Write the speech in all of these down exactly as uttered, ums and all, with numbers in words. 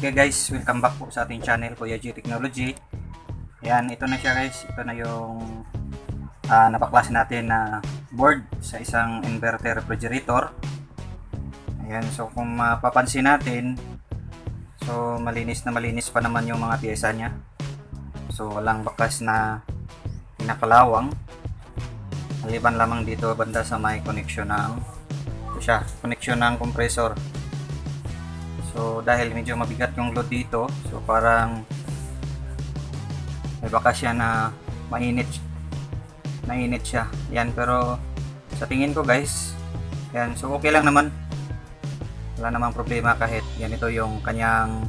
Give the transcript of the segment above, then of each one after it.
Okay guys, welcome back po sa ating channel, Kuya G Technology. Yan, ito na siya guys. Ito na yung uh, nabaklase natin na board sa isang inverter refrigerator. Ayan, so kung mapapansin natin, so malinis na malinis pa naman yung mga piyesa niya. So walang bakas na pinakalawang. Maliban lamang dito banda sa may connection ng ito siya, connection ng compressor. So dahil medyo mabigat yung load dito, so parang may bakas siya na mainit mainit siya. Yan, pero sa tingin ko guys, yan, so okay lang naman, wala namang problema kahit ganito yung kanyang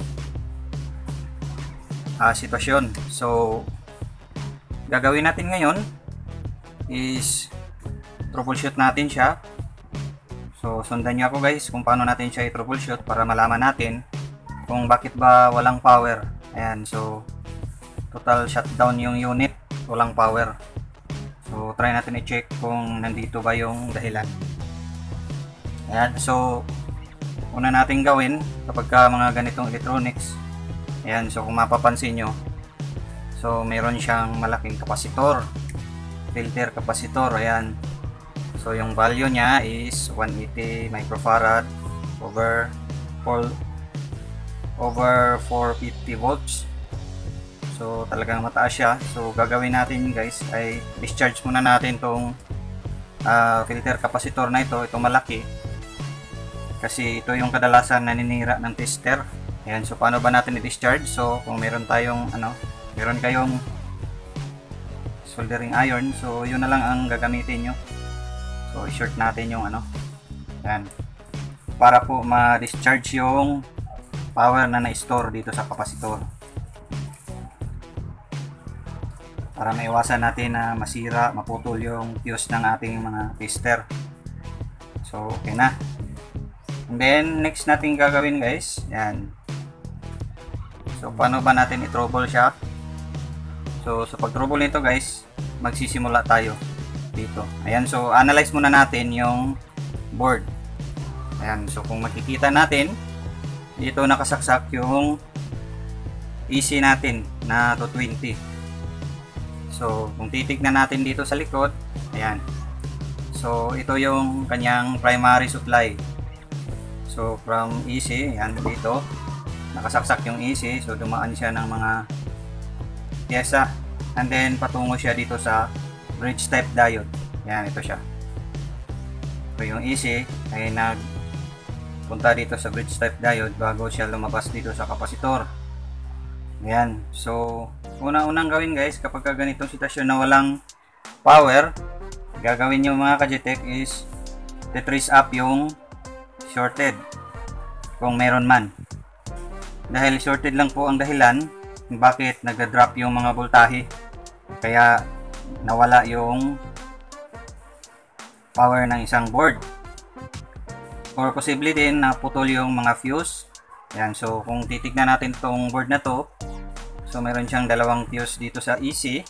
uh, sitwasyon. So gagawin natin ngayon is troubleshoot natin siya. So sundan niyo ako guys kung paano natin siya i-troubleshoot para malaman natin kung bakit ba walang power. Ayan, so total shutdown yung unit, walang power. So try natin i-check kung nandito ba yung dahilan. Ayan, so una natin gawin kapag ka mga ganitong electronics, ayan, so kung mapapansin nyo, so meron siyang malaking kapasitor, filter kapasitor. Ayan, so yung value niya is one eighty microfarad over four, over four fifty volts. So talagang mataas siya. So gagawin natin guys ay discharge muna natin tong uh, filter kapasitor na ito, itong malaki, kasi ito yung kadalasan naninira ng tester. Ayan, so paano ba natin i-discharge? So kung meron tayong ano, meron kayong soldering iron, so yun na lang ang gagamitin nyo. So i-short natin yung ano, yan, para po ma-discharge yung power na na-store dito sa kapasitor, para maiwasan natin na masira, maputol yung fuse ng ating mga tester. So okay na. And then next natin gagawin guys, yan, so paano ba natin i-trouble siya? So sa pag-trouble nito guys, magsisimula tayo dito. Ayan, so analyze muna natin yung board. Ayan, so kung makikita natin dito nakasaksak yung A C natin na two twenty. So kung titignan natin dito sa likod, ayan, so ito yung kanyang primary supply. So from A C, ayan, dito nakasaksak yung A C, so dumaan siya ng mga pyesa, and then patungo siya dito sa bridge type diode. Yan, ito siya. So yung A C ay nagpunta dito sa bridge type diode bago siya lumabas dito sa kapasitor. Yan, so una-unang gawin guys kapag ganitong sitwasyon na walang power, gagawin nyo mga ka-G-Tech is titrace up yung shorted kung meron man. Dahil shorted lang po ang dahilan bakit nag-drop yung mga voltahe, kaya nawala yung power ng isang board, or posible din na putol yung mga fuse. Yan, so kung titignan natin tong board na to, so meron siyang dalawang fuse dito sa E C,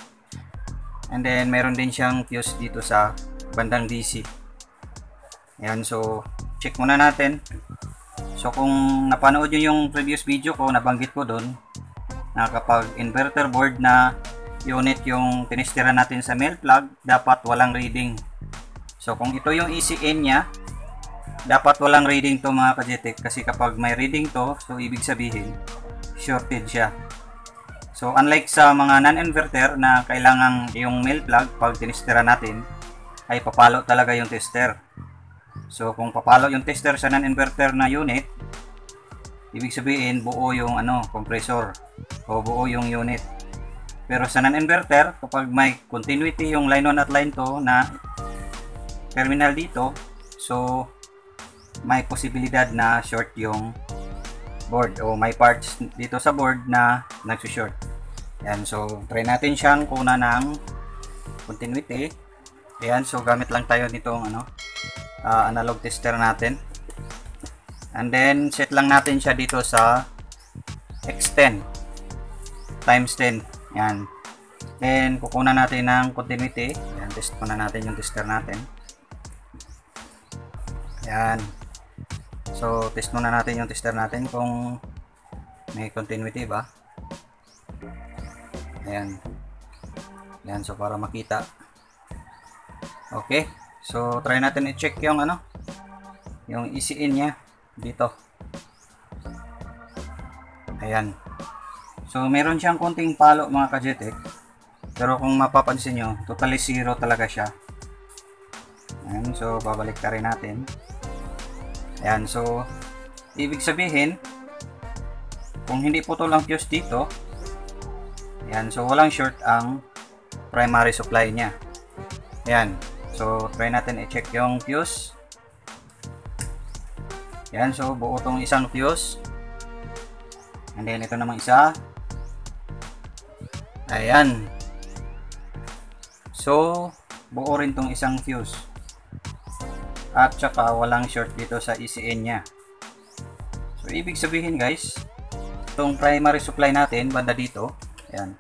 and then meron din siyang fuse dito sa bandang D C. Yan, so check muna natin. So kung napanood nyo yung previous video ko, nabanggit ko doon na kapag inverter board na unit yung tinestira natin sa male plug, dapat walang reading. So kung ito yung E C N nya, dapat walang reading to mga ka-G-Tech, kasi kapag may reading to, so ibig sabihin shorted siya. So unlike sa mga non-inverter na kailangan yung male plug pag tinestira natin ay papalo talaga yung tester. So kung papalo yung tester sa non-inverter na unit, ibig sabihin buo yung ano, compressor, o buo yung unit. Pero sa non-inverter, kapag may continuity yung line one at line two na terminal dito, so may posibilidad na short yung board, o may parts dito sa board na nagsushort. Yan, so try natin siyang kuna ng continuity. Ayan, so gamit lang tayo nitong ano, uh, analog tester natin, and then set lang natin siya dito sa X ten times ten. Yan, then kukunan natin ng continuity. Yan, test muna natin yung tester natin. Yan, so test muna natin yung tester natin kung may continuity ba? Ayan. Ayan, so para makita. Okay. So, try natin i-check yung ano, yung E C in niya dito. Ayan. So, meron siyang konting palo mga ka-Jetek. Pero kung mapapansin nyo, totally zero talaga siya. Ayan. So, babalik ka rin natin. Ayan. So, ibig sabihin, kung hindi putol ang fuse dito, ayan. So, walang short ang primary supply niya. Ayan. So, try natin i-check yung fuse. Yan, so buo tong isang fuse. And then ito namang isa. Ayan. So, buo rin tong isang fuse. At saka walang short dito sa E C in niya. So, ibig sabihin guys, itong primary supply natin, banda dito. Ayan.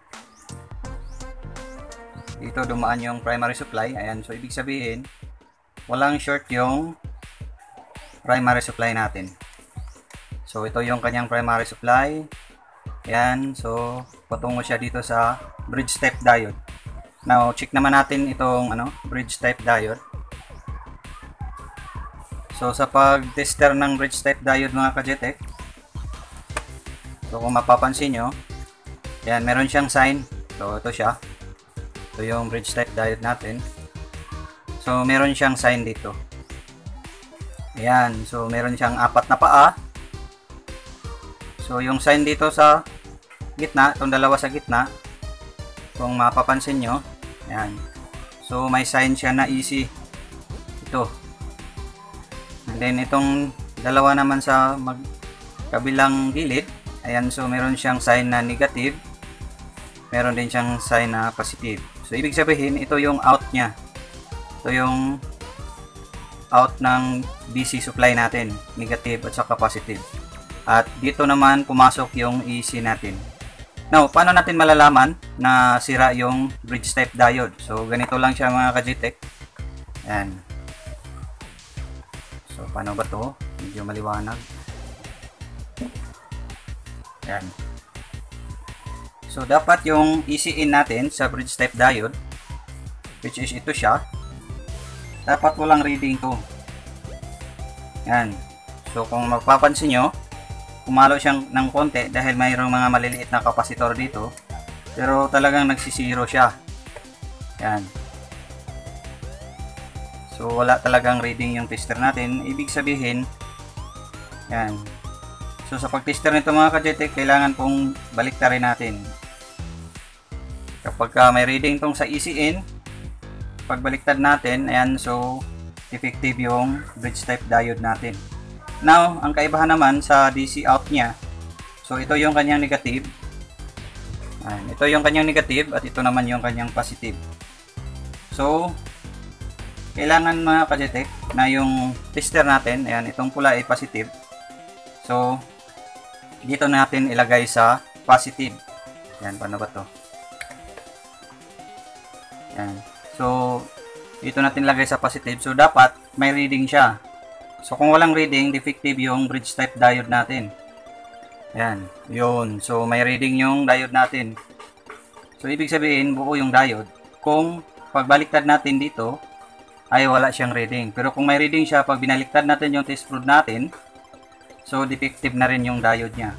Dito dumaan yung primary supply. Ayan, so ibig sabihin, walang short yung primary supply natin. So ito yung kanyang primary supply. Ayan, so patungo siya dito sa bridge type diode. Now, check naman natin itong ano, bridge type diode. So sa pag-tester ng bridge type diode mga ka-Jetek, so kung mapapansin nyo, ayan, meron siyang sign. So ito siya. Ito yung bridge type diode natin. So, meron siyang sign dito. Ayan. So, meron siyang apat na paa. So, yung sign dito sa gitna, itong dalawa sa gitna, kung mapapansin nyo, ayan. So, may sign siya na E C. Ito. And then, itong dalawa naman sa magkabilang gilid, ayan. So, meron siyang sign na negative. Meron din siyang sign na positive. So, ibig sabihin, ito yung out niya. Ito yung out ng D C supply natin. Negative at saka positive. At dito naman, pumasok yung E C natin. Now, paano natin malalaman na sira yung bridge type diode? So, ganito lang siya mga ka-Jetek. Ayan. So, paano ba to? Medyo maliwanag. Ayan. So, dapat yung E C in natin sa bridge type diode, which is ito siya, dapat walang reading to. Yan. So, kung mapapansin nyo, kumalo siyang ng konti dahil mayroong mga maliliit na kapasitor dito, pero talagang nagsisiro siya. Yan. So, wala talagang reading yung tester natin. Ibig sabihin, yan. So, sa pag-tester nito mga ka-Jetek, kailangan pong baliktarin natin. Kapag uh, may reading tong sa E C in, pagbaliktad natin, ayan, so effective yung bridge type diode natin. Now, ang kaibahan naman sa D C out niya, so ito yung kanyang negative. Ayan, ito yung kanyang negative at ito naman yung kanyang positive. So, kailangan mga ka-Jetek na yung tester natin, ayan, itong pula ay positive. So, dito natin ilagay sa positive. Ayan, paano ba to? Ayan. So, dito natin lagay sa positive. So, dapat may reading siya. So, kung walang reading, defective yung bridge type diode natin. Ayan. Yun. So, may reading yung diode natin. So, ibig sabihin, buo yung diode. Kung pagbaliktad natin dito, ay wala siyang reading. Pero kung may reading siya, pag binaliktad natin yung test probe natin, so, defective na rin yung diode niya.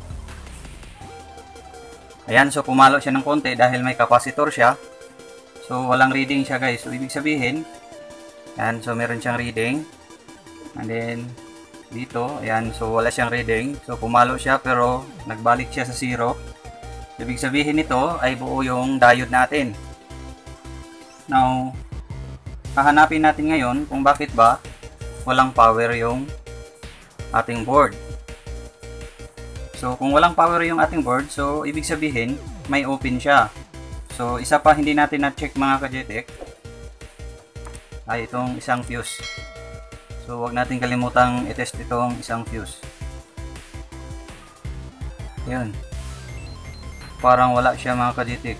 Ayan. So, pumalo siya ng konti dahil may capacitor siya. So, walang reading siya guys. So, ibig sabihin, ayan, so meron siyang reading. And then, dito, ayan, so wala siyang reading. So, pumalo siya pero nagbalik siya sa zero. Ibig sabihin nito ay buo yung diode natin. Now, hahanapin natin ngayon kung bakit ba walang power yung ating board. So, kung walang power yung ating board, so ibig sabihin, may open siya. So, isa pa hindi natin na-check mga ka-Jetek ay itong isang fuse. So, wag natin kalimutang i-test itong isang fuse. Yun. Parang wala siya mga ka-Jetek.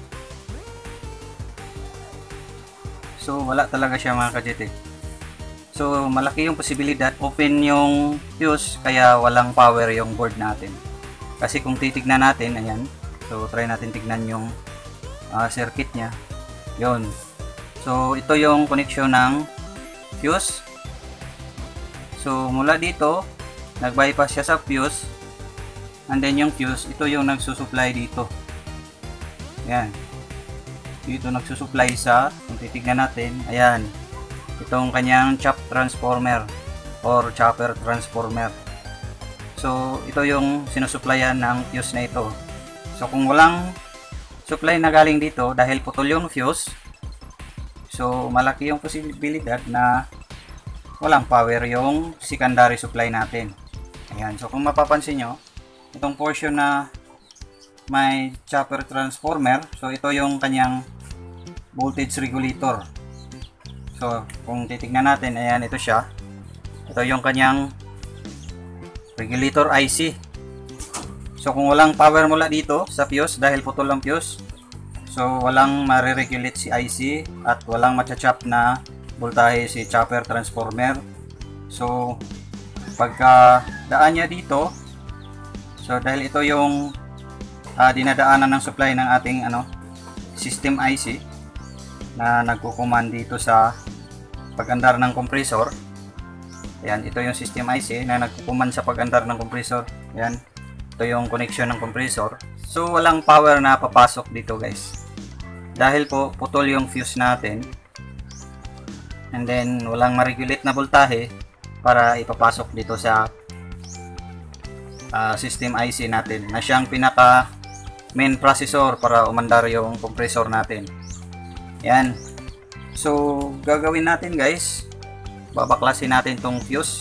So, wala talaga siya mga ka-Jetek. So malaki yung posibilidad open yung fuse kaya walang power yung board natin. Kasi kung titignan natin, ayan, so try natin tignan yung uh, circuit nya. Yun. So ito yung connection ng fuse. So mula dito nag-bypass siya sa fuse, and then yung fuse, ito yung nagsusupply dito. Ayan, dito nagsusupply sa, kung titignan natin, ayan, itong kanyang chop transformer or chopper transformer. So ito yung sinusupplyan ng fuse na ito. So kung walang supply na galing dito dahil putol yung fuse, so malaki yung posibilidad na walang power yung secondary supply natin. Ayan, so kung mapapansin nyo, itong portion na may chopper transformer, so ito yung kanyang voltage regulator. So kung titignan natin, ayan, ito siya. Ito yung kanyang regulator I C. So kung walang power mula dito sa fuse dahil putol ang fuse, so walang mariregulate si I C at walang matcha-chop na voltahe si chopper transformer. So pagka daan niya dito, so dahil ito yung uh, dinadaanan ng supply ng ating ano system I C na nagko-command dito sa pag-andar ng compressor. Ayan, ito yung system I C na nagko-command sa pag-andar ng compressor. Ayan, ito yung connection ng compressor. So walang power na papasok dito, guys, dahil po putol yung fuse natin, and then walang ma-regulate na voltahe para ipapasok dito sa uh, system I C natin na siyang pinaka main processor para umandar yung compressor natin. Yan. So gagawin natin, guys, babaklasin natin tong fuse.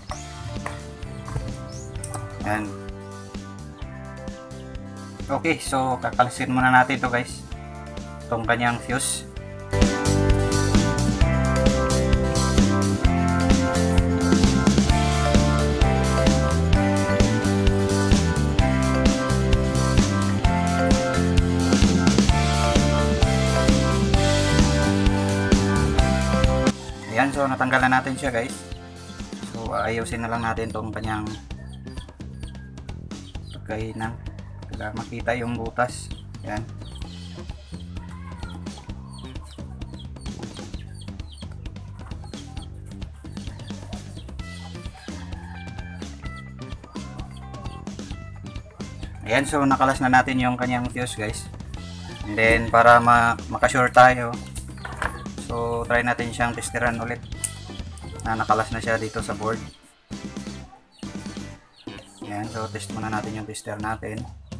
Yan. Okay, so kakalisin muna natin to, guys, itong kanyang fuse. Ayan, so natanggal na natin siya, guys. So ayusin na lang natin tong kanyang pagkainan para makita yung butas. Ayan. Ayan, so nakalas na natin yung kanyang fuse, guys. And then para ma makasure tayo, so try natin siyang testeran ulit na nakalas na siya dito sa board. Ayan, so test muna natin yung tester natin.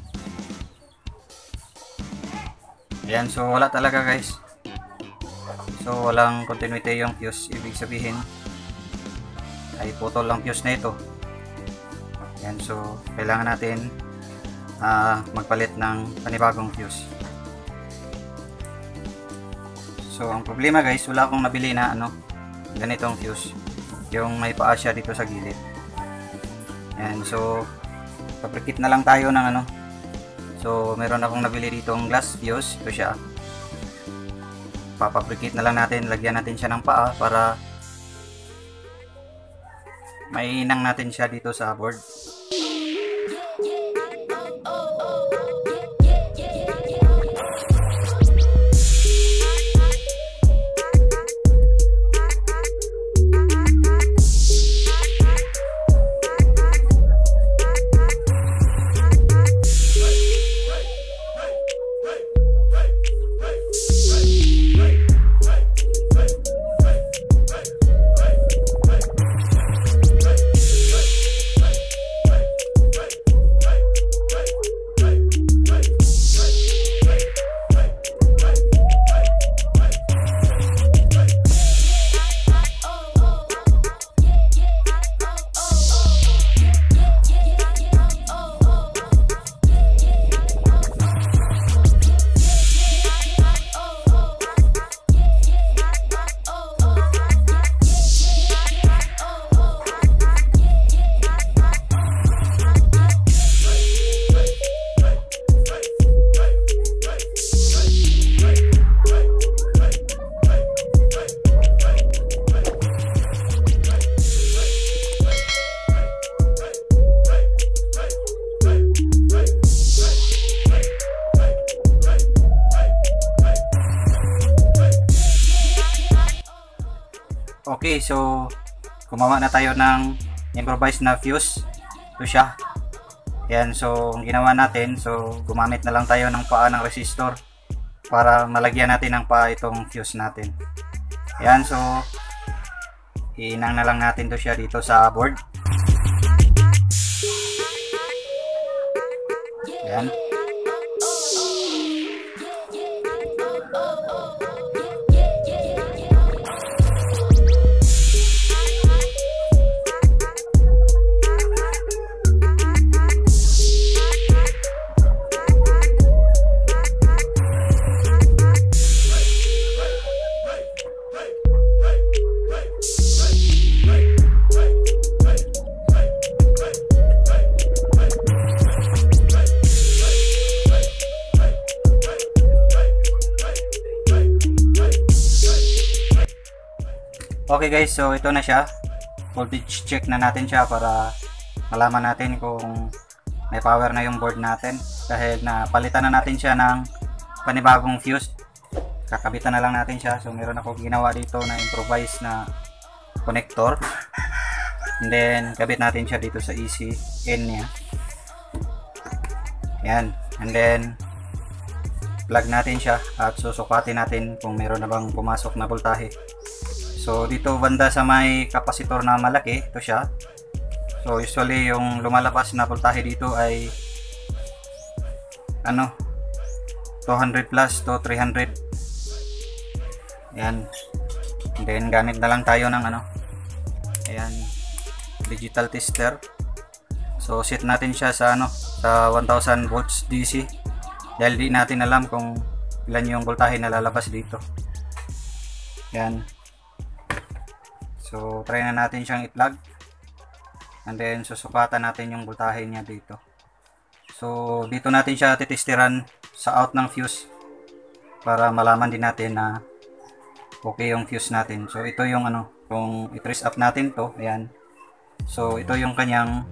Ayan, so wala talaga, guys. So walang continuity yung fuse, ibig sabihin ay putol ang fuse na ito. Ayan, so kailangan natin uh, magpalit ng panibagong fuse. So ang problema, guys, wala akong nabili na ano ganitong fuse, yung may paa siya dito sa gilid. Ayan, so fabricate na lang tayo ng ano. So meron akong nabili dito ng glass fuse, ito siya. Papabricate na lang natin, lagyan natin siya ng paa para mainang natin siya dito sa board. Okay, so gumawa na tayo ng improvised na fuse. Ito siya. Yan, so ang ginawa natin, so gumamit na lang tayo ng paa ng resistor para malagyan natin ng paa itong fuse natin. Yan, so inang na lang natin to siya dito sa board. Yan. Okay guys, so ito na siya. Voltage check na natin siya para malaman natin kung may power na yung board natin. Dahil napalitan na natin siya ng panibagong fuse. Kakabitan na lang natin siya. So meron ako ginawa dito na improvise na connector. And then kabit natin siya dito sa E C N niya. Yan. And then plug natin siya at susukatin natin kung meron na bang pumasok na voltahe. So dito banda sa may kapasitor na malaki, ito siya. So usually yung lumalabas na voltahe dito ay ano, two hundred plus to three hundred. Ayan. And then gamit na lang tayo ng ano, ayan, digital tester. So set natin siya sa ano, sa one thousand volts D C. Dahil di natin alam kung ilan yung voltahe na lalabas dito. Ayan. So try na natin siyang i-plug. And then susukatan natin yung voltahe niya dito. So dito natin siya titestiran sa out ng fuse para malaman din natin na okay yung fuse natin. So ito yung ano, kung i-trace up natin to, ayan. So ito yung kanyang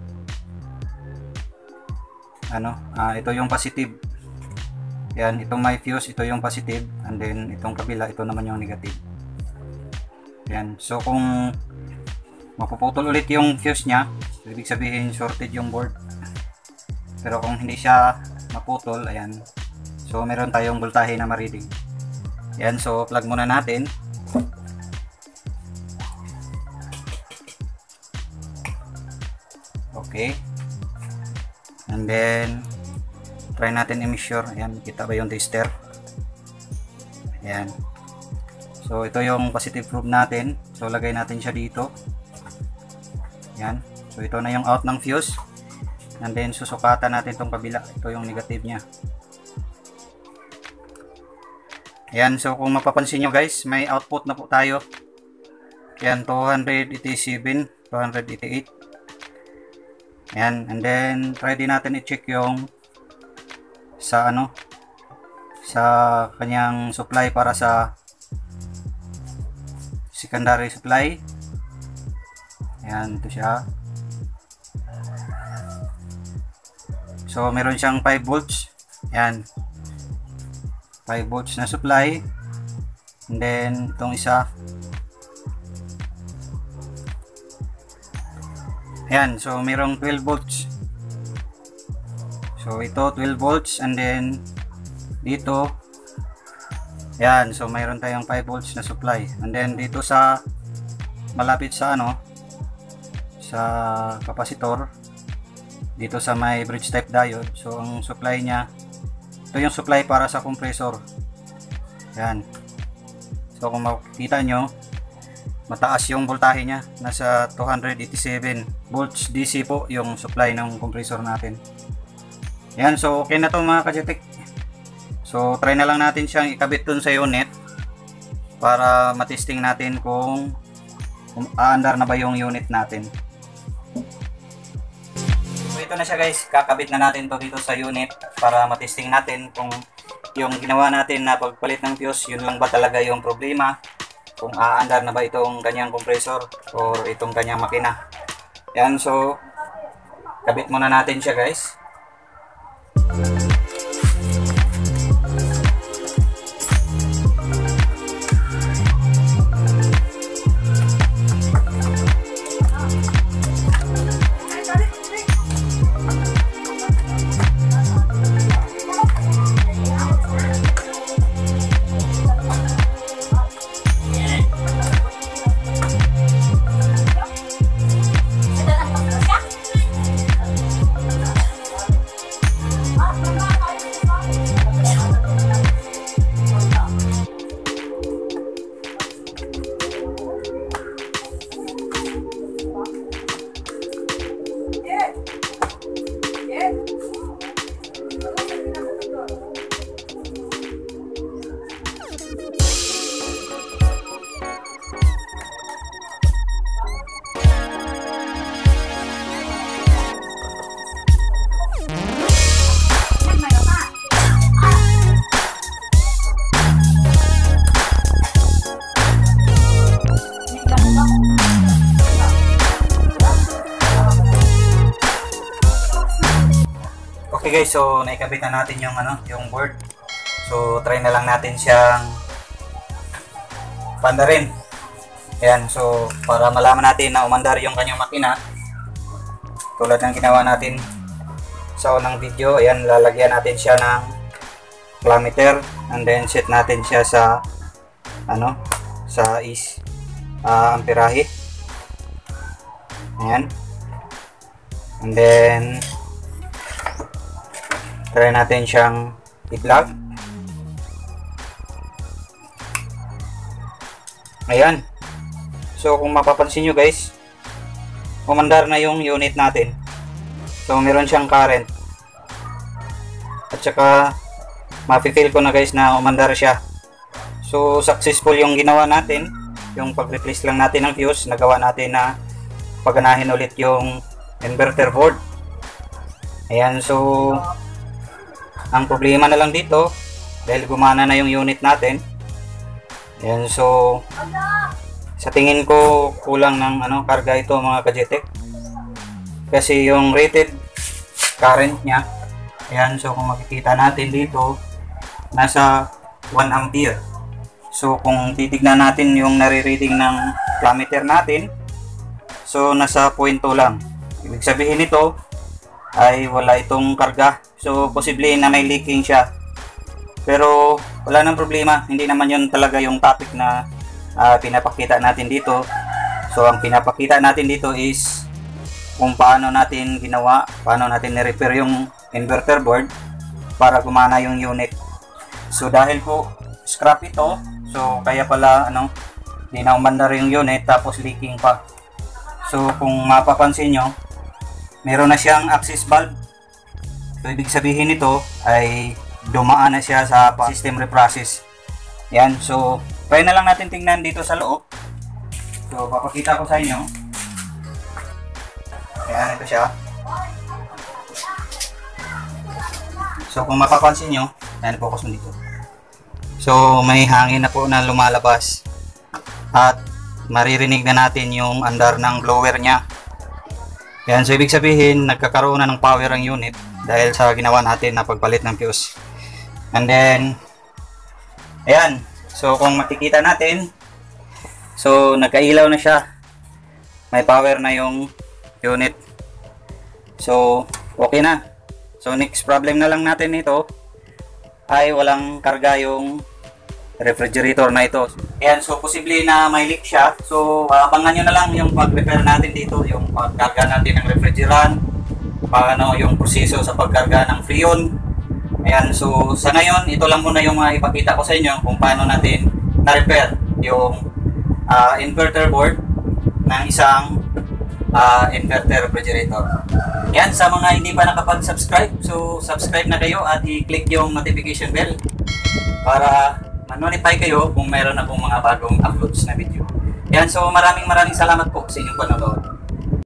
ano, uh, ito yung positive. Ayan, itong may fuse, ito yung positive, and then itong kabila, ito naman yung negative. Ayan. So kung mapuputol ulit yung fuse nya, ibig sabihin shorted yung board. Pero kung hindi siya maputol, ayan, so meron tayong voltahe na ma-reading. Ayan, so plug muna natin. Okay. And then try natin i-measure. Ayan, kita ba yung tester? Ayan. So ito yung positive probe natin. So lagay natin siya dito. Yan. So ito na yung out ng fuse. And then susukatan natin itong kabila. Ito yung negative nya. Yan. So kung mapapansin nyo guys, may output na po tayo. Yan, two eighty-seven, two eighty-eight. Yan. And then try din natin i-check yung sa ano, sa kanyang supply para sa secondary supply. Ayan, ito siya. So meron siyang five volts. Ayan, five volts na supply. And then itong isa, ayan, so merong twelve volts. So ito twelve volts, and then dito, yan, so mayroon tayong five volts na supply. And then dito sa malapit sa ano, sa kapasitor, dito sa may bridge type diode, so ang supply nya, ito yung supply para sa compressor. Yan. So kung makikita nyo, mataas yung voltahe nya, nasa two eighty-seven volts D C po yung supply ng compressor natin. Yan, so okay na to mga kajetik. So try na lang natin siyang ikabit dun sa unit para matesting natin kung, kung aandar na ba yung unit natin. So ito na siya guys, kakabit na natin to dito sa unit para matesting natin kung yung ginawa natin na pagpalit ng fuse, yun lang ba talaga yung problema, kung aandar na ba itong kanyang compressor or itong kanyang makina. Yan, so kabit muna natin siya guys. Okay guys, so naikabit na natin yung ano, yung board. So try na lang natin siyang pandarin. Ayan, so para malaman natin na umandar yung kanyang makina. Tulad ng ginawa natin sa unang video, ayan, lalagyan natin siya ng kilometer and then set natin siya sa ano, sa is uh, amperahe. Ayan. And then try natin siyang i-plug. Ayan. So kung mapapansin nyo guys, umandar na yung unit natin. So meron siyang current. At saka mafe-feel ko na guys na umandar siya. So successful yung ginawa natin. Yung pag-replace lang natin ng fuse, nagawa natin na paganahin ulit yung inverter board. Ayan, so ang problema na lang dito, dahil gumana na yung unit natin. Ayan, so sa tingin ko kulang ng ano, karga ito mga ka-Jetek. Kasi yung rated current niya, ayan, so kung makikita natin dito, nasa one ampere. So kung titignan natin yung nare-reading ng kilometer natin, so nasa zero point two lang. Ibig sabihin nito ay wala itong karga. So posible na may leaking siya. Pero wala nang problema, hindi naman yun talaga yung topic na uh, pinapakita natin dito. So ang pinapakita natin dito is kung paano natin ginawa, paano natin ni-repair yung inverter board para gumana yung unit. So dahil po scrap ito, so kaya pala ano, hindi na umandar yung unit tapos leaking pa. So kung mapapansin nyo, meron na siyang access valve. So ibig sabihin nito ay dumaan na siya sa system reprocess. Yan, so try na lang natin tingnan dito sa loob. So papakita ko sa inyo. Ayan, ito siya. So kung mapapansin nyo, ayan, focus mo dito. So may hangin na po na lumalabas. At maririnig na natin yung andar ng blower niya. Yan, so ibig sabihin nagkakaroon na ng power ang unit dahil sa ginawa natin na pagpalit ng fuse. And then ayan, so kung makikita natin, so nagkailaw na siya, may power na yung unit. So okay na. So next problem na lang natin ito ay walang karga yung refrigerator na ito. Ayan, so posible na may leak siya. So abangan nyo na lang yung pag-repair natin dito, yung pagkarga natin ng refrigerant, paano yung proseso sa pagkarga ng freon. Ayan, so sa ngayon ito lang muna yung mga ipakita ko sa inyo kung paano natin na-repair yung uh, inverter board ng isang uh, inverter refrigerator. Ayan, sa mga hindi pa nakapag-subscribe, so subscribe na kayo at i-click yung notification bell para ma-notify kayo kung mayroon na pong mga bagong uploads na video. Yan, so maraming maraming salamat po sa inyong panonood.